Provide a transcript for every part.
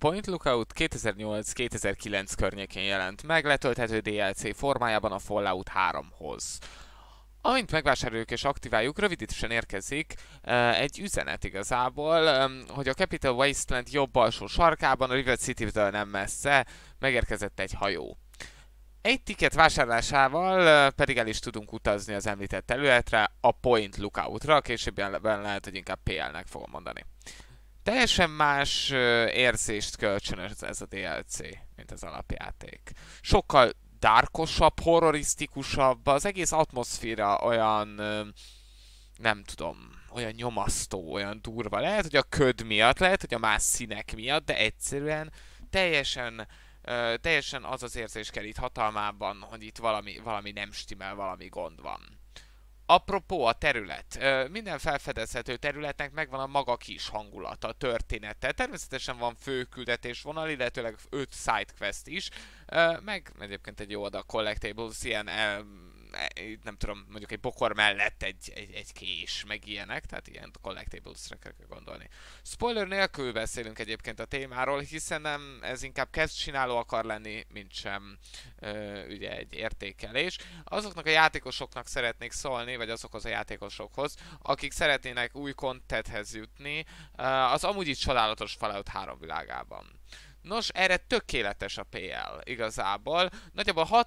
Point Lookout 2008-2009 környékén jelent meg, letölthető DLC formájában a Fallout 3-hoz. Amint megvásároljuk és aktiváljuk, rövidítősen érkezik egy üzenet igazából, hogy a Capital Wasteland jobb alsó sarkában, a River City-től nem messze megérkezett egy hajó. Egy ticket vásárlásával pedig el is tudunk utazni az említett területre, a Point Lookoutra, későbbiben lehet, hogy inkább PL-nek fogom mondani. Teljesen más érzést kölcsönös ez a DLC, mint az alapjáték. Sokkal darkosabb, horrorisztikusabb, az egész atmoszféra olyan, nem tudom, olyan nyomasztó, olyan durva. Lehet, hogy a köd miatt, lehet, hogy a más színek miatt, de egyszerűen teljesen az az érzés kell itt hatalmában, hogy itt valami nem stimmel, valami gond van. Apropó a terület. Minden felfedezhető területnek megvan a maga kis hangulata, története. Természetesen van főküldetés vonal, illetőleg 5 sidequest is, meg egyébként egy jó adag collectibles, ilyen nem tudom, mondjuk egy bokor mellett egy kés, meg ilyenek, tehát ilyen collectibles-re kell gondolni. Spoiler nélkül beszélünk egyébként a témáról, hiszen nem, ez inkább kezdcsináló akar lenni, mint sem ugye egy értékelés. Azoknak a játékosoknak szeretnék szólni, vagy azokhoz a játékosokhoz, akik szeretnének új contenthez jutni, az amúgy is csodálatos Fallout 3 világában. Nos, erre tökéletes a PL igazából. Nagyjából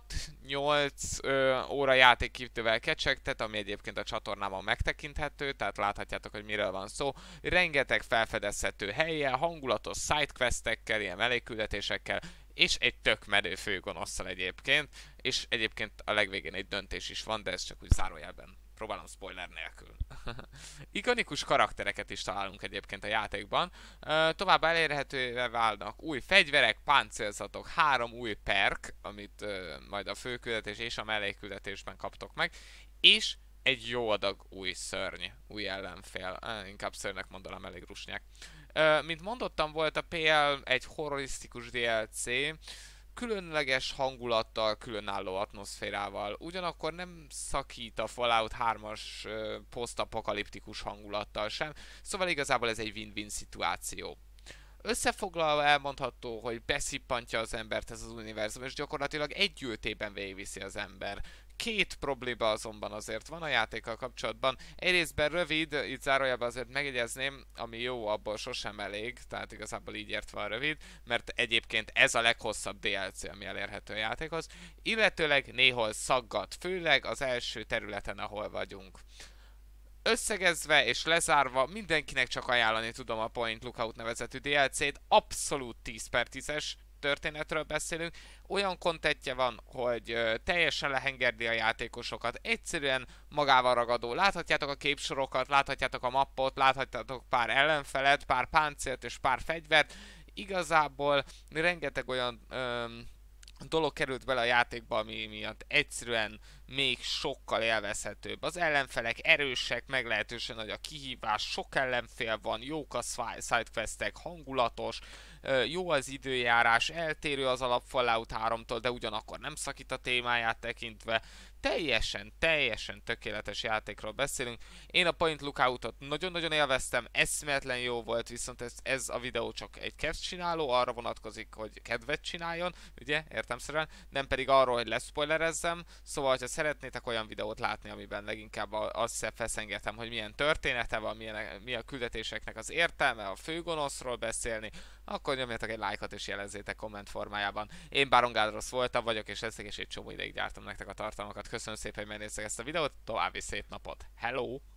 6-8 óra játékidővel kecsegtet, ami egyébként a csatornámon megtekinthető, tehát láthatjátok, hogy miről van szó. Rengeteg felfedezhető hellyel, hangulatos sidequestekkel, ilyen mellékküldetésekkel, és egy tök menő főgonosszal egyébként, és egyébként a legvégén egy döntés is van, de ez csak úgy zárójelben. Próbálom spoiler nélkül. Ikonikus karaktereket is találunk egyébként a játékban. Továbbá elérhetővé válnak új fegyverek, páncélzatok, 3 új perk, amit majd a főküldetés és a mellékküldetésben kaptok meg, és egy jó adag új szörny, új ellenfél. Inkább szörnynek mondanám, elég rusnyák. Mint mondottam, volt a PL egy horrorisztikus DLC, különleges hangulattal, különálló atmoszférával, ugyanakkor nem szakít a Fallout 3-as posztapokaliptikus hangulattal sem, szóval igazából ez egy win-win szituáció. Összefoglalva elmondható, hogy beszippantja az embert ez az univerzum, és gyakorlatilag egy ültében végigviszi az ember. Két probléma azonban azért van a játékkal kapcsolatban. Egyrésztben rövid, itt zárójában azért megjegyezném, ami jó, abból sosem elég, tehát igazából így értve a rövid, mert egyébként ez a leghosszabb DLC, ami elérhető a játékhoz, illetőleg néhol szaggat, főleg az első területen, ahol vagyunk. Összegezve és lezárva, mindenkinek csak ajánlani tudom a Point Lookout nevezetű DLC-t, abszolút 10/10-es történetről beszélünk, olyan kontentje van, hogy teljesen lehengerli a játékosokat, egyszerűen magával ragadó. Láthatjátok a képsorokat, láthatjátok a mappot, láthatjátok pár ellenfelet, pár páncélt és pár fegyvert, igazából rengeteg olyan dolog került bele a játékba, ami miatt egyszerűen még sokkal élvezhetőbb. Az ellenfelek erősek, meglehetősen nagy a kihívás, sok ellenfél van, jók a sidequestek, hangulatos, jó az időjárás, eltérő az alap Fallout 3-tól, de ugyanakkor nem szakít a témáját tekintve. Teljesen tökéletes játékról beszélünk. Én a Point Lookoutot nagyon-nagyon élveztem, eszméletlen jó volt, viszont ez a videó csak egy kezdcsináló, arra vonatkozik, hogy kedvet csináljon, ugye, értelemszerűen, nem pedig arról, hogy leszpoilerezzem, szóval, ha szeretnétek olyan videót látni, amiben leginkább azt feszengetem, hogy milyen története van, milyen a küldetéseknek az értelme, a főgonoszról beszélni, akkor nyomjatok egy lájkot és jelezzétek komment formájában. Én Baron Gádrosz voltam, és egy csomó ideig gyártom nektek a tartalmakat. Köszönöm szépen, hogy megnéztek ezt a videót, további szép napot. Hello!